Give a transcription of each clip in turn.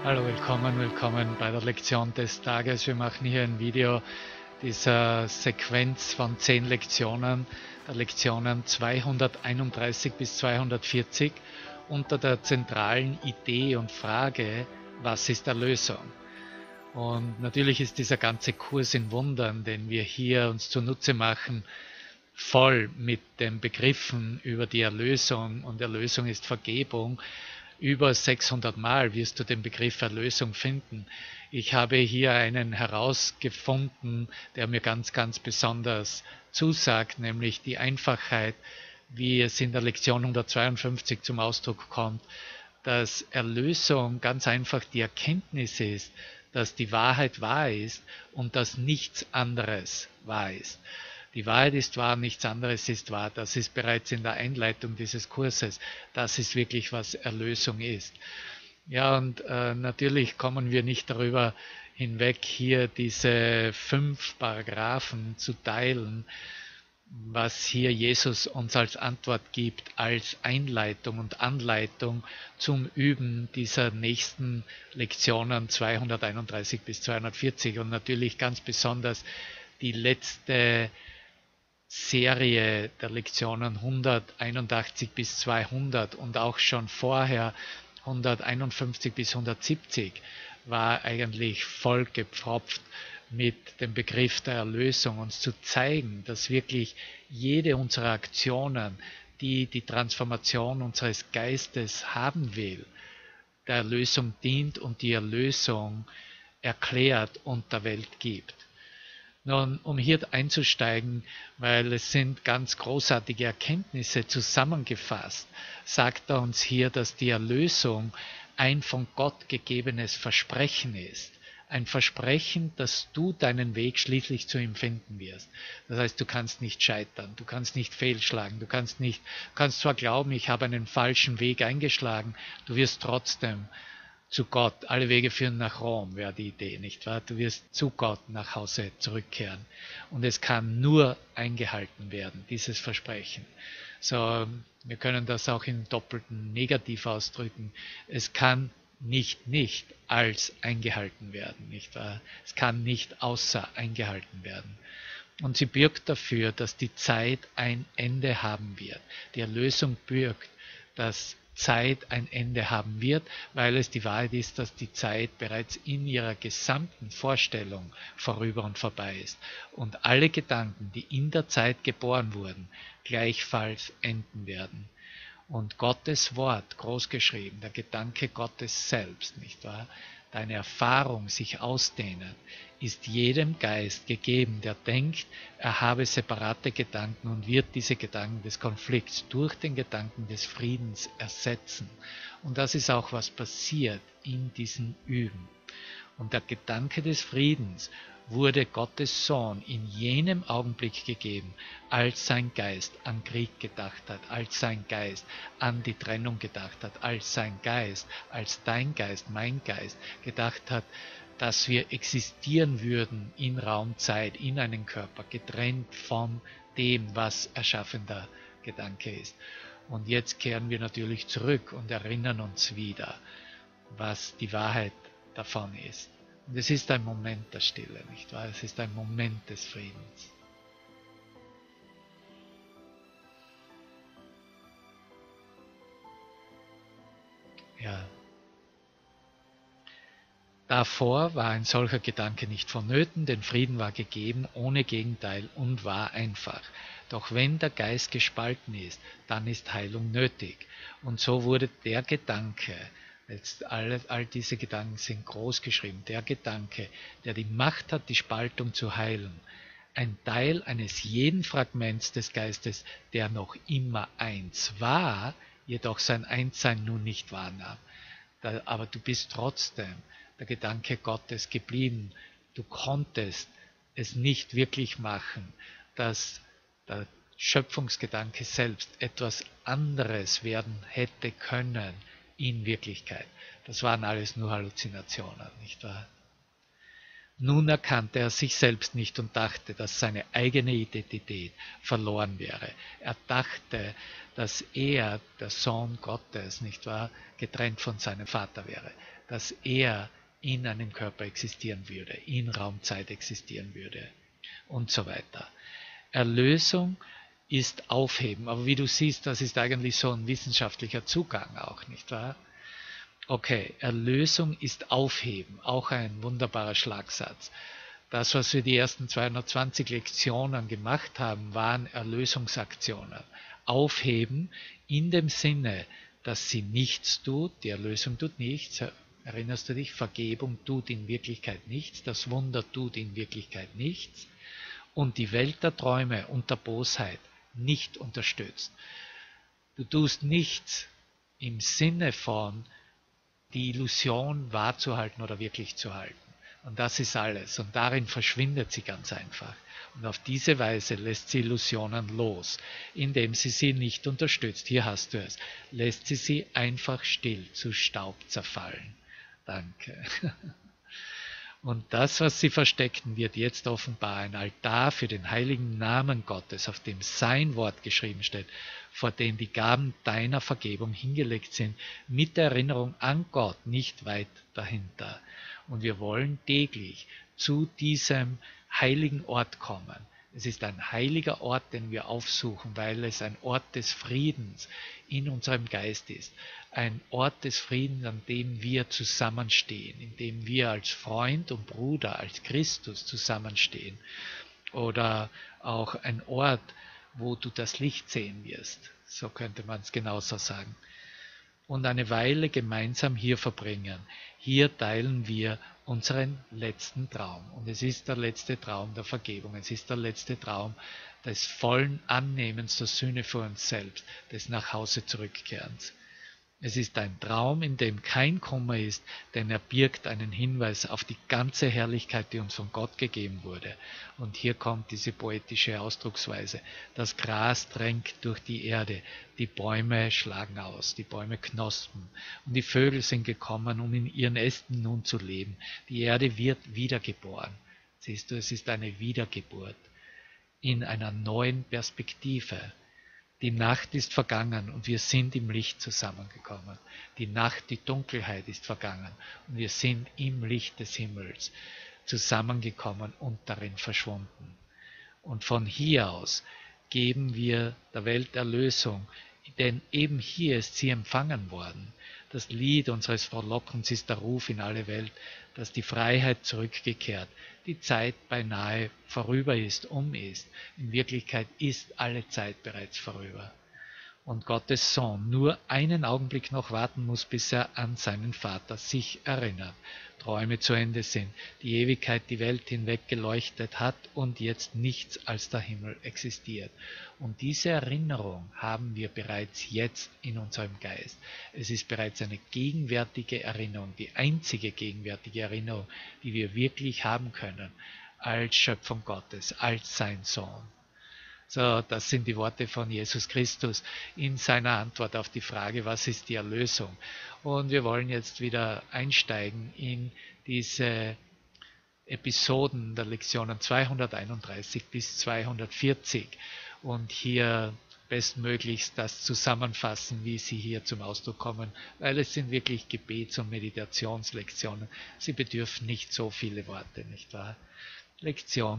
Hallo, willkommen bei der Lektion des Tages. Wir machen hier ein Video dieser Sequenz von 10 Lektionen, der Lektionen 231 bis 240 unter der zentralen Idee und Frage, was ist Erlösung? Und natürlich ist dieser ganze Kurs in Wundern, den wir hier uns zunutze machen, voll mit den Begriffen über die Erlösung, und Erlösung ist Vergebung. Über 600 Mal wirst du den Begriff Erlösung finden. Ich habe hier einen herausgefunden, der mir ganz besonders zusagt, nämlich die Einfachheit, wie es in der Lektion 152 zum Ausdruck kommt, dass Erlösung ganz einfach die Erkenntnis ist, dass die Wahrheit wahr ist und dass nichts anderes wahr ist. Die Wahrheit ist wahr, nichts anderes ist wahr. Das ist bereits in der Einleitung dieses Kurses. Das ist wirklich, was Erlösung ist. Ja, und natürlich kommen wir nicht darüber hinweg, hier diese 5 Paragraphen zu teilen, was hier Jesus uns als Antwort gibt, als Einleitung und Anleitung zum Üben dieser nächsten Lektionen 231 bis 240 und natürlich ganz besonders die letzte Serie der Lektionen 181 bis 200 und auch schon vorher 151 bis 170 war eigentlich vollgepfropft mit dem Begriff der Erlösung, uns zu zeigen, dass wirklich jede unserer Aktionen, die die Transformation unseres Geistes haben will, der Erlösung dient und die Erlösung erklärt und der Welt gibt. Nun, um hier einzusteigen, weil es sind ganz großartige Erkenntnisse zusammengefasst, sagt er uns hier, dass die Erlösung ein von Gott gegebenes Versprechen ist. Ein Versprechen, dass du deinen Weg schließlich zu ihm finden wirst. Das heißt, du kannst nicht scheitern, du kannst nicht fehlschlagen, du kannst zwar glauben, ich habe einen falschen Weg eingeschlagen, du wirst trotzdem zu Gott, alle Wege führen nach Rom, wäre die Idee, nicht wahr? Du wirst zu Gott nach Hause zurückkehren. Und es kann nur eingehalten werden, dieses Versprechen. So, wir können das auch in doppelten Negativ ausdrücken. Es kann nicht als eingehalten werden, nicht wahr? Es kann nicht außer eingehalten werden. Und sie bürgt dafür, dass die Zeit ein Ende haben wird. Die Erlösung bürgt, dass Zeit ein Ende haben wird, weil es die Wahrheit ist, dass die Zeit bereits in ihrer gesamten Vorstellung vorüber und vorbei ist und alle Gedanken, die in der Zeit geboren wurden, gleichfalls enden werden. Und Gottes Wort, großgeschrieben, der Gedanke Gottes selbst, nicht wahr? Deine Erfahrung sich ausdehnen, ist jedem Geist gegeben, der denkt, er habe separate Gedanken und wird diese Gedanken des Konflikts durch den Gedanken des Friedens ersetzen. Und das ist auch, was passiert in diesem Üben. Und der Gedanke des Friedens wurde Gottes Sohn in jenem Augenblick gegeben, als sein Geist an Krieg gedacht hat, als sein Geist an die Trennung gedacht hat, als sein Geist, als dein Geist, mein Geist gedacht hat, dass wir existieren würden in Raumzeit, in einem Körper, getrennt von dem, was erschaffender Gedanke ist. Und jetzt kehren wir natürlich zurück und erinnern uns wieder, was die Wahrheit davon ist. Und es ist ein Moment der Stille, nicht wahr? Es ist ein Moment des Friedens. Ja. Davor war ein solcher Gedanke nicht vonnöten, denn Frieden war gegeben, ohne Gegenteil und war einfach. Doch wenn der Geist gespalten ist, dann ist Heilung nötig. Und so wurde der Gedanke, jetzt all diese Gedanken sind groß geschrieben, der Gedanke, der die Macht hat, die Spaltung zu heilen, ein Teil eines jeden Fragments des Geistes, der noch immer eins war, jedoch sein Einssein nun nicht wahrnahm. Aber du bist trotzdem der Gedanke Gottes geblieben. Du konntest es nicht wirklich machen, dass der Schöpfungsgedanke selbst etwas anderes werden hätte können in Wirklichkeit. Das waren alles nur Halluzinationen, nicht wahr? Nun erkannte er sich selbst nicht und dachte, dass seine eigene Identität verloren wäre. Er dachte, dass er, der Sohn Gottes, nicht wahr, getrennt von seinem Vater wäre, dass er in einem Körper existieren würde, in Raumzeit existieren würde und so weiter. Erlösung ist Aufheben, aber wie du siehst, das ist eigentlich so ein wissenschaftlicher Zugang auch, nicht wahr? Okay, Erlösung ist Aufheben, auch ein wunderbarer Schlagsatz. Das, was wir die ersten 220 Lektionen gemacht haben, waren Erlösungsaktionen. Aufheben in dem Sinne, dass sie nichts tut, die Erlösung tut nichts, erinnerst du dich, Vergebung tut in Wirklichkeit nichts, das Wunder tut in Wirklichkeit nichts und die Welt der Träume und der Bosheit nicht unterstützt. Du tust nichts im Sinne von die Illusion wahrzuhalten oder wirklich zu halten. Und das ist alles. Und darin verschwindet sie ganz einfach. Und auf diese Weise lässt sie Illusionen los, indem sie sie nicht unterstützt. Hier hast du es. Lässt sie einfach still zu Staub zerfallen. Danke. Und das, was sie versteckten, wird jetzt offenbar ein Altar für den heiligen Namen Gottes, auf dem sein Wort geschrieben steht, vor dem die Gaben deiner Vergebung hingelegt sind, mit der Erinnerung an Gott nicht weit dahinter. Und wir wollen täglich zu diesem heiligen Ort kommen. Es ist ein heiliger Ort, den wir aufsuchen, weil es ein Ort des Friedens in unserem Geist ist. Ein Ort des Friedens, an dem wir zusammenstehen, in dem wir als Freund und Bruder, als Christus zusammenstehen. Oder auch ein Ort, wo du das Licht sehen wirst. So könnte man es genauso sagen. Und eine Weile gemeinsam hier verbringen. Hier teilen wir unseren letzten Traum. Und es ist der letzte Traum der Vergebung. Es ist der letzte Traum des vollen Annehmens der Sühne für uns selbst, des Nachhause zurückkehrens. Es ist ein Traum, in dem kein Kummer ist, denn er birgt einen Hinweis auf die ganze Herrlichkeit, die uns von Gott gegeben wurde. Und hier kommt diese poetische Ausdrucksweise. Das Gras drängt durch die Erde, die Bäume schlagen aus, die Bäume knospen und die Vögel sind gekommen, um in ihren Ästen nun zu leben. Die Erde wird wiedergeboren. Siehst du, es ist eine Wiedergeburt in einer neuen Perspektive. Die Nacht ist vergangen und wir sind im Licht zusammengekommen. Die Nacht, die Dunkelheit ist vergangen und wir sind im Licht des Himmels zusammengekommen und darin verschwunden. Und von hier aus geben wir der Welt Erlösung, denn eben hier ist sie empfangen worden. Das Lied unseres Frohlockens ist der Ruf in alle Welt, dass die Freiheit zurückgekehrt, die Zeit beinahe vorüber ist, ist. In Wirklichkeit ist alle Zeit bereits vorüber. Und Gottes Sohn nur einen Augenblick noch warten muss, bis er an seinen Vater sich erinnert. Träume zu Ende sind, die Ewigkeit die Welt hinweg geleuchtet hat und jetzt nichts als der Himmel existiert. Und diese Erinnerung haben wir bereits jetzt in unserem Geist. Es ist bereits eine gegenwärtige Erinnerung, die einzige gegenwärtige Erinnerung, die wir wirklich haben können als Schöpfung Gottes, als sein Sohn. So, das sind die Worte von Jesus Christus in seiner Antwort auf die Frage, was ist die Erlösung? Und wir wollen jetzt wieder einsteigen in diese Episoden der Lektionen 231 bis 240 und hier bestmöglichst das zusammenfassen, wie sie hier zum Ausdruck kommen, weil es sind wirklich Gebets- und Meditationslektionen. Sie bedürfen nicht so viele Worte, nicht wahr? Lektion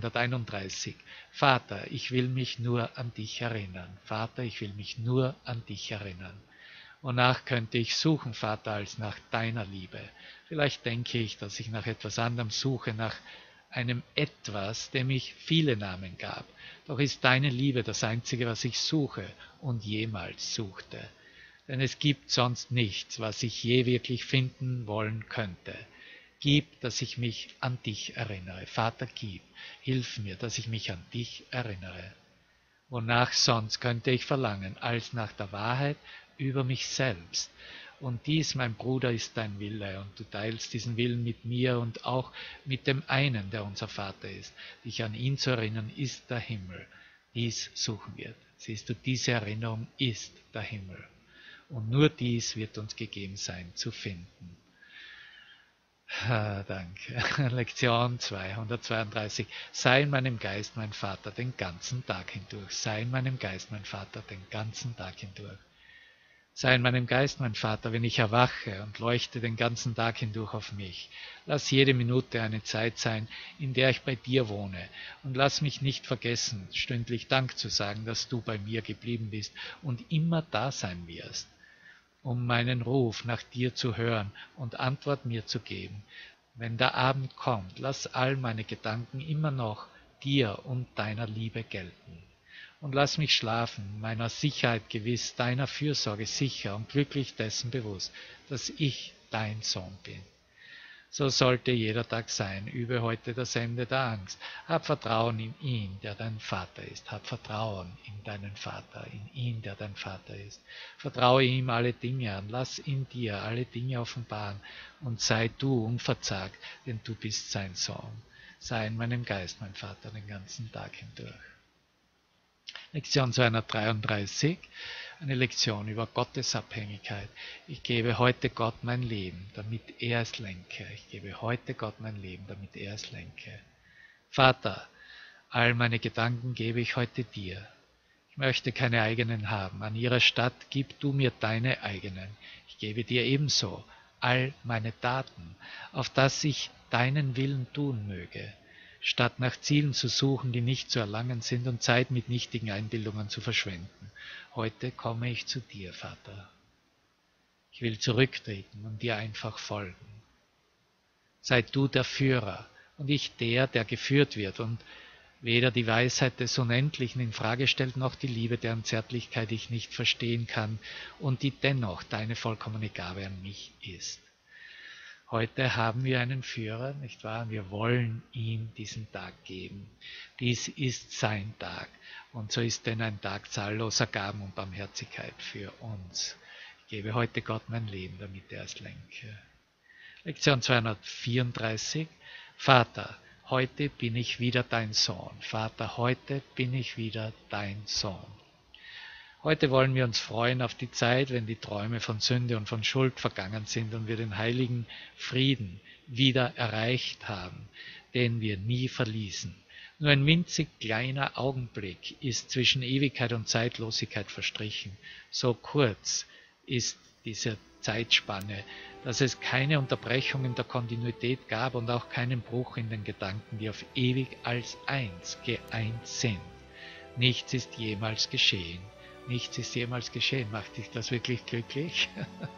231. Vater, ich will mich nur an dich erinnern. Vater, ich will mich nur an dich erinnern. Wonach könnte ich suchen, Vater, als nach deiner Liebe? Vielleicht denke ich, dass ich nach etwas anderem suche, nach einem Etwas, dem ich viele Namen gab. Doch ist deine Liebe das Einzige, was ich suche und jemals suchte. Denn es gibt sonst nichts, was ich je wirklich finden wollen könnte. Gib, dass ich mich an dich erinnere. Vater, gib, hilf mir, dass ich mich an dich erinnere. Wonach sonst könnte ich verlangen, als nach der Wahrheit über mich selbst. Und dies, mein Bruder, ist dein Wille, und du teilst diesen Willen mit mir und auch mit dem einen, der unser Vater ist. Dich an ihn zu erinnern, ist der Himmel. Dies suchen wir. Siehst du, diese Erinnerung ist der Himmel. Und nur dies wird uns gegeben sein, zu finden. Danke. Lektion 232. Sei in meinem Geist, mein Vater, den ganzen Tag hindurch. Sei in meinem Geist, mein Vater, den ganzen Tag hindurch. Sei in meinem Geist, mein Vater, wenn ich erwache und leuchte den ganzen Tag hindurch auf mich. Lass jede Minute eine Zeit sein, in der ich bei dir wohne. Und lass mich nicht vergessen, stündlich Dank zu sagen, dass du bei mir geblieben bist und immer da sein wirst, um meinen Ruf nach dir zu hören und Antwort mir zu geben. Wenn der Abend kommt, lass all meine Gedanken immer noch dir und deiner Liebe gelten. Und lass mich schlafen, meiner Sicherheit gewiss, deiner Fürsorge sicher und glücklich dessen bewusst, dass ich dein Sohn bin. So sollte jeder Tag sein. Übe heute das Ende der Angst. Hab Vertrauen in ihn, der dein Vater ist. Hab Vertrauen in deinen Vater, in ihn, der dein Vater ist. Vertraue ihm alle Dinge an. Lass in dir alle Dinge offenbaren und sei du unverzagt, denn du bist sein Sohn. Sei in meinem Geist, mein Vater, den ganzen Tag hindurch. Lektion 233, eine Lektion über Gottesabhängigkeit. Ich gebe heute Gott mein Leben, damit er es lenke. Ich gebe heute Gott mein Leben, damit er es lenke. Vater, all meine Gedanken gebe ich heute dir. Ich möchte keine eigenen haben. An ihrer Statt gib du mir deine eigenen. Ich gebe dir ebenso all meine Taten, auf dass ich deinen Willen tun möge, statt nach Zielen zu suchen, die nicht zu erlangen sind und Zeit mit nichtigen Einbildungen zu verschwenden. Heute komme ich zu dir, Vater. Ich will zurücktreten und dir einfach folgen. Sei du der Führer und ich der geführt wird und weder die Weisheit des Unendlichen in Frage stellt, noch die Liebe, deren Zärtlichkeit ich nicht verstehen kann und die dennoch deine vollkommene Gabe an mich ist. Heute haben wir einen Führer, nicht wahr? Wir wollen ihm diesen Tag geben. Dies ist sein Tag. Und so ist denn ein Tag zahlloser Gaben und Barmherzigkeit für uns. Ich gebe heute Gott mein Leben, damit er es lenke. Lektion 234. Vater, heute bin ich wieder dein Sohn. Vater, heute bin ich wieder dein Sohn. Heute wollen wir uns freuen auf die Zeit, wenn die Träume von Sünde und von Schuld vergangen sind und wir den heiligen Frieden wieder erreicht haben, den wir nie verließen. Nur ein winzig kleiner Augenblick ist zwischen Ewigkeit und Zeitlosigkeit verstrichen. So kurz ist diese Zeitspanne, dass es keine Unterbrechung in der Kontinuität gab und auch keinen Bruch in den Gedanken, die auf ewig als eins geeint sind. Nichts ist jemals geschehen. Nichts ist jemals geschehen. Macht dich das wirklich glücklich?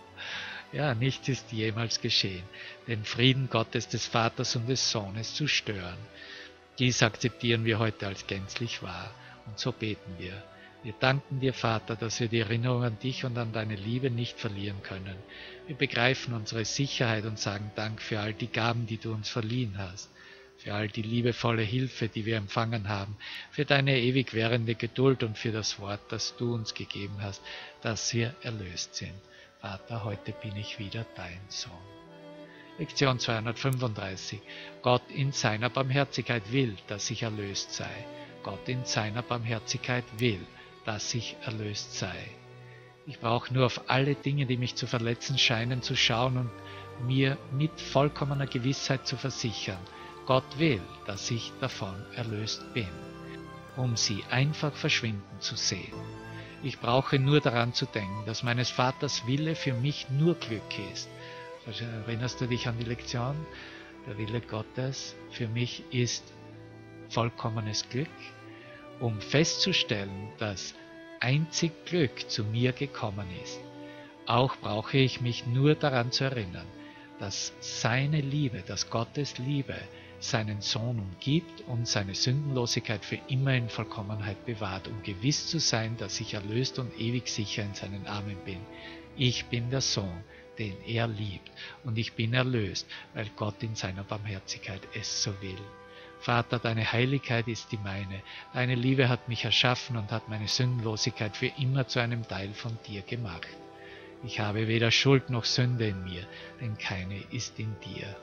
Ja, nichts ist jemals geschehen, den Frieden Gottes, des Vaters und des Sohnes zu stören. Dies akzeptieren wir heute als gänzlich wahr und so beten wir. Wir danken dir, Vater, dass wir die Erinnerung an dich und an deine Liebe nicht verlieren können. Wir begreifen unsere Sicherheit und sagen Dank für all die Gaben, die du uns verliehen hast. Für all die liebevolle Hilfe, die wir empfangen haben, für deine ewig währende Geduld und für das Wort, das du uns gegeben hast, dass wir erlöst sind. Vater, heute bin ich wieder dein Sohn. Lektion 235. Gott in seiner Barmherzigkeit will, dass ich erlöst sei. Gott in seiner Barmherzigkeit will, dass ich erlöst sei. Ich brauche nur auf alle Dinge, die mich zu verletzen scheinen, zu schauen und mir mit vollkommener Gewissheit zu versichern, Gott will, dass ich davon erlöst bin, um sie einfach verschwinden zu sehen. Ich brauche nur daran zu denken, dass meines Vaters Wille für mich nur Glück ist. Erinnerst du dich an die Lektion? Der Wille Gottes für mich ist vollkommenes Glück, um festzustellen, dass einzig Glück zu mir gekommen ist. Auch brauche ich mich nur daran zu erinnern, dass seine Liebe, dass Gottes Liebe seinen Sohn umgibt und seine Sündenlosigkeit für immer in Vollkommenheit bewahrt, um gewiss zu sein, dass ich erlöst und ewig sicher in seinen Armen bin. Ich bin der Sohn, den er liebt, und ich bin erlöst, weil Gott in seiner Barmherzigkeit es so will. Vater, deine Heiligkeit ist die meine, deine Liebe hat mich erschaffen und hat meine Sündenlosigkeit für immer zu einem Teil von dir gemacht. Ich habe weder Schuld noch Sünde in mir, denn keine ist in dir.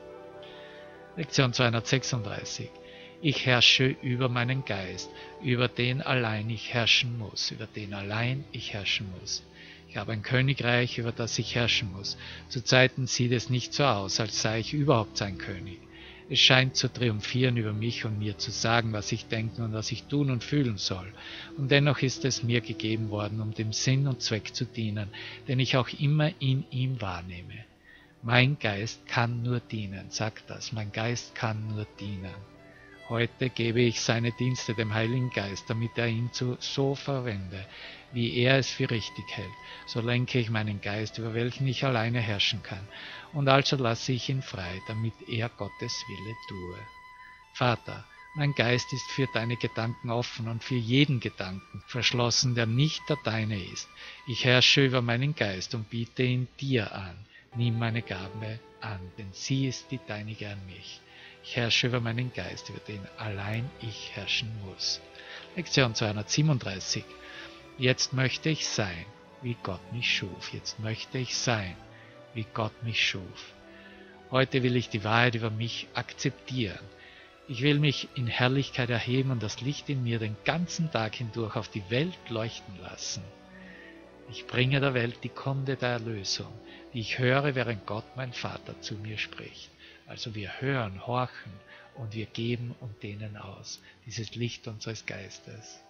Lektion 236. Ich herrsche über meinen Geist, über den allein ich herrschen muss, über den allein ich herrschen muss. Ich habe ein Königreich, über das ich herrschen muss. Zu Zeiten sieht es nicht so aus, als sei ich überhaupt sein König. Es scheint zu triumphieren über mich und mir zu sagen, was ich denken und was ich tun und fühlen soll. Und dennoch ist es mir gegeben worden, um dem Sinn und Zweck zu dienen, den ich auch immer in ihm wahrnehme. Mein Geist kann nur dienen, sagt das, mein Geist kann nur dienen. Heute gebe ich seine Dienste dem Heiligen Geist, damit er ihn so verwende, wie er es für richtig hält. So lenke ich meinen Geist, über welchen ich alleine herrschen kann. Und also lasse ich ihn frei, damit er Gottes Wille tue. Vater, mein Geist ist für deine Gedanken offen und für jeden Gedanken verschlossen, der nicht der deine ist. Ich herrsche über meinen Geist und biete ihn dir an. Nimm meine Gabe an, denn sie ist die deinige an mich. Ich herrsche über meinen Geist, über den allein ich herrschen muss. Lektion 237. Jetzt möchte ich sein, wie Gott mich schuf. Jetzt möchte ich sein, wie Gott mich schuf. Heute will ich die Wahrheit über mich akzeptieren. Ich will mich in Herrlichkeit erheben und das Licht in mir den ganzen Tag hindurch auf die Welt leuchten lassen. Ich bringe der Welt die Kunde der Erlösung, die ich höre, während Gott, mein Vater, zu mir spricht. Also wir hören, horchen und wir geben und dehnen aus, dieses Licht unseres Geistes.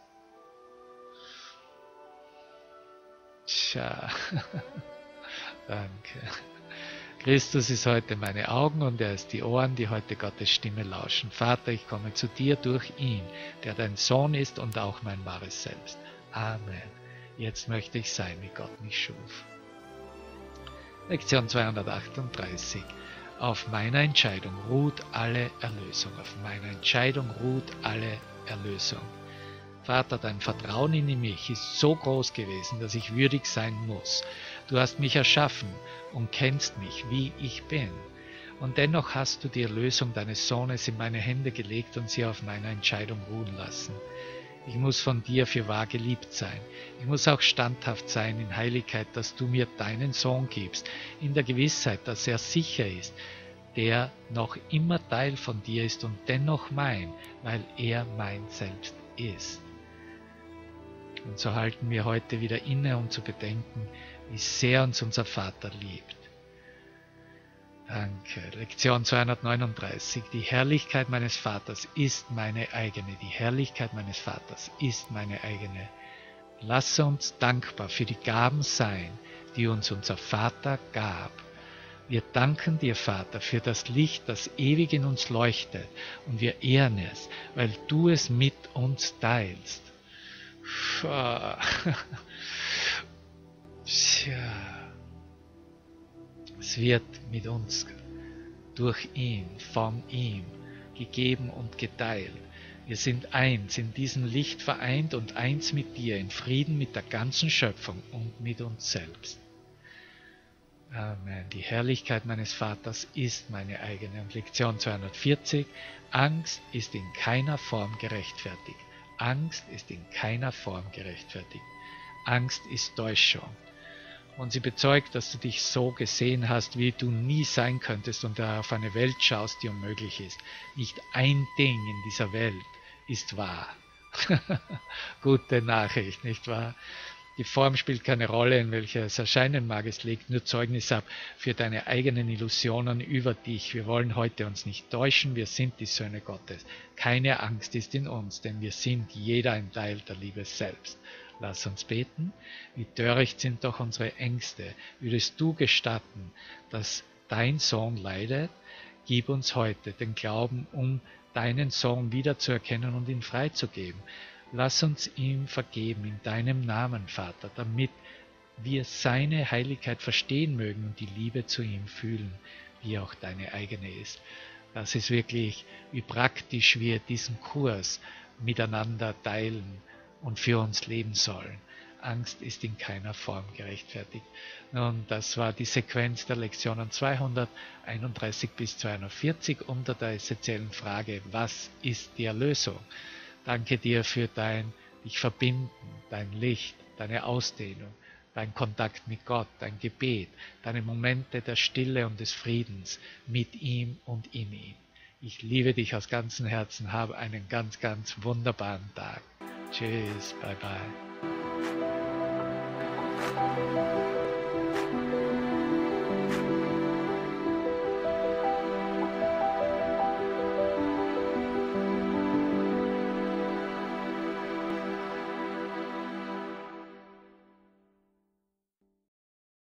Tja, danke. Christus ist heute meine Augen und er ist die Ohren, die heute Gottes Stimme lauschen. Vater, ich komme zu dir durch ihn, der dein Sohn ist und auch mein wahres Selbst. Amen. Jetzt möchte ich sein, wie Gott mich schuf. Lektion 238. Auf meiner Entscheidung ruht alle Erlösung. Auf meiner Entscheidung ruht alle Erlösung. Vater, dein Vertrauen in mich ist so groß gewesen, dass ich würdig sein muss. Du hast mich erschaffen und kennst mich, wie ich bin. Und dennoch hast du die Erlösung deines Sohnes in meine Hände gelegt und sie auf meiner Entscheidung ruhen lassen. Ich muss von dir für wahr geliebt sein. Ich muss auch standhaft sein in Heiligkeit, dass du mir deinen Sohn gibst, in der Gewissheit, dass er sicher ist, der noch immer Teil von dir ist und dennoch mein, weil er mein Selbst ist. Und so halten wir heute wieder inne, um zu bedenken, wie sehr uns unser Vater liebt. Danke. Lektion 239. Die Herrlichkeit meines Vaters ist meine eigene. Die Herrlichkeit meines Vaters ist meine eigene. Lasse uns dankbar für die Gaben sein, die uns unser Vater gab. Wir danken dir, Vater, für das Licht, das ewig in uns leuchtet, und wir ehren es, weil du es mit uns teilst. Tja. Es wird mit uns, durch ihn, von ihm, gegeben und geteilt. Wir sind eins, in diesem Licht vereint und eins mit dir, in Frieden mit der ganzen Schöpfung und mit uns selbst. Amen. Die Herrlichkeit meines Vaters ist meine eigene. Und Lektion 240. Angst ist in keiner Form gerechtfertigt. Angst ist in keiner Form gerechtfertigt. Angst ist Täuschung. Und sie bezeugt, dass du dich so gesehen hast, wie du nie sein könntest und auf eine Welt schaust, die unmöglich ist. Nicht ein Ding in dieser Welt ist wahr. Gute Nachricht, nicht wahr? Die Form spielt keine Rolle, in welcher es erscheinen mag. Es legt nur Zeugnis ab für deine eigenen Illusionen über dich. Wir wollen heute uns nicht täuschen, wir sind die Söhne Gottes. Keine Angst ist in uns, denn wir sind jeder ein Teil der Liebe selbst. Lass uns beten. Wie töricht sind doch unsere Ängste. Würdest du gestatten, dass dein Sohn leidet? Gib uns heute den Glauben, um deinen Sohn wiederzuerkennen und ihn freizugeben. Lass uns ihm vergeben in deinem Namen, Vater, damit wir seine Heiligkeit verstehen mögen und die Liebe zu ihm fühlen, wie auch deine eigene ist. Das ist wirklich, wie praktisch wir diesen Kurs miteinander teilen und für uns leben sollen. Angst ist in keiner Form gerechtfertigt. Nun, das war die Sequenz der Lektionen 231 bis 240 unter der essentiellen Frage, was ist die Erlösung? Danke dir für dein dich verbinden, dein Licht, deine Ausdehnung, dein Kontakt mit Gott, dein Gebet, deine Momente der Stille und des Friedens mit ihm und in ihm. Ich liebe dich aus ganzem Herzen, habe einen ganz, ganz wunderbaren Tag. Tschüss, bye bye.